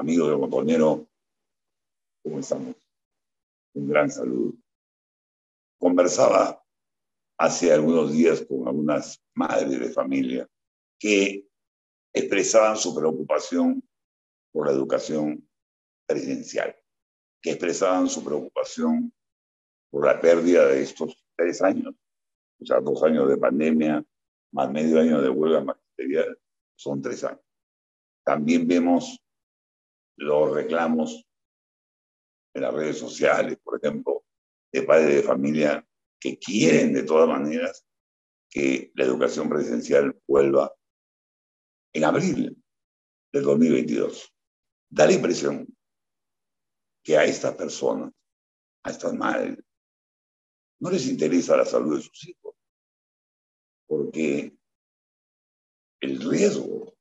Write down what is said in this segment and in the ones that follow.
amigo de Montonero, ¿cómo estamos? Un gran saludo. Conversaba hace algunos días con algunas madres de familia que expresaban su preocupación por la educación presencial, que expresaban su preocupación por la pérdida de estos 3 años, o sea, 2 años de pandemia, más medio año de huelga magisterial, son 3 años. También vemos los reclamos en las redes sociales, por ejemplo, de padres de familia que quieren de todas maneras que la educación presencial vuelva en abril del 2022. Da la impresión que a estas personas, a estas madres, no les interesa la salud de sus hijos, porque el riesgo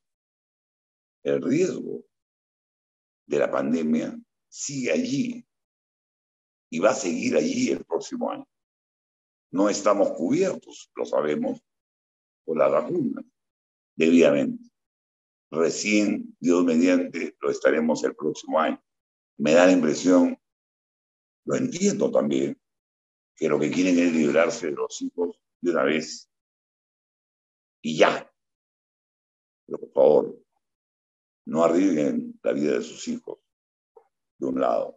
de la pandemia sigue allí y va a seguir allí el próximo año. No estamos cubiertos, lo sabemos, por la vacuna, debidamente. Recién, Dios mediante, lo estaremos el próximo año. Me da la impresión, lo entiendo también, que lo que quieren es librarse de los hijos de una vez y ya. Pero por favor, no arriesguen la vida de sus hijos, de un lado.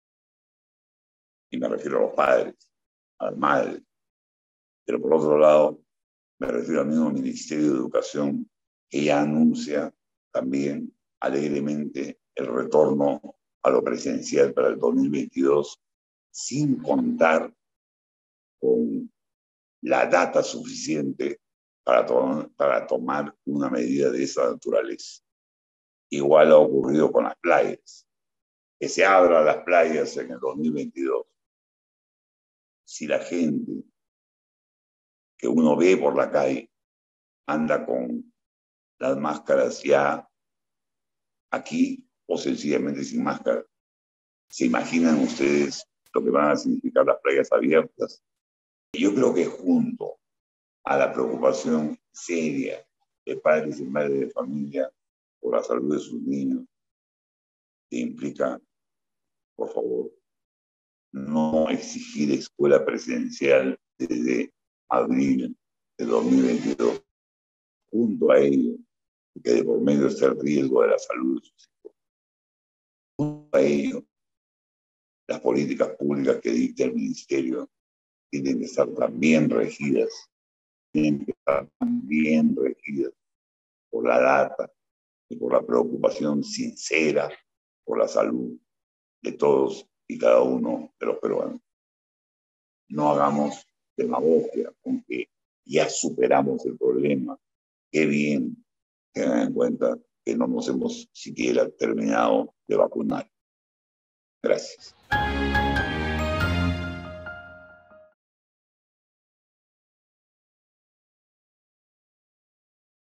Y me refiero a los padres, a las madres. Pero por otro lado, me refiero al mismo Ministerio de Educación, que ya anuncia también alegremente el retorno a lo presencial para el 2022, sin contar con la data suficiente para tomar una medida de esa naturaleza. Igual ha ocurrido con las playas. Que se abran las playas en el 2022. Si la gente que uno ve por la calle anda con las máscaras ya aquí o sencillamente sin máscara, ¿se imaginan ustedes lo que van a significar las playas abiertas? Yo creo que junto a la preocupación seria de padres y madres de familia por la salud de sus niños, que implica, por favor, no exigir escuela presencial desde abril de 2022, junto a ello, que de por medio está el riesgo de la salud de sus hijos. Junto a ello, las políticas públicas que dicta el Ministerio tienen que estar también regidas, por la data y por la preocupación sincera por la salud de todos y cada uno de los peruanos. No hagamos demagogia con que ya superamos el problema. Qué bien, tengan en cuenta que no nos hemos siquiera terminado de vacunar. Gracias.